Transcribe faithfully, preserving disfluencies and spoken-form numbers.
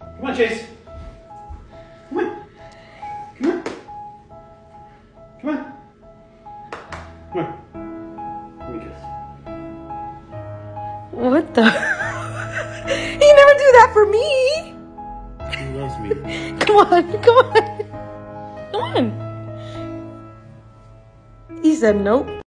Come on, Chase. Come on. Come on. Come on. Come on. Let me kiss. What the? He never do that for me. He loves me. Come on, come on. Come on. He said nope.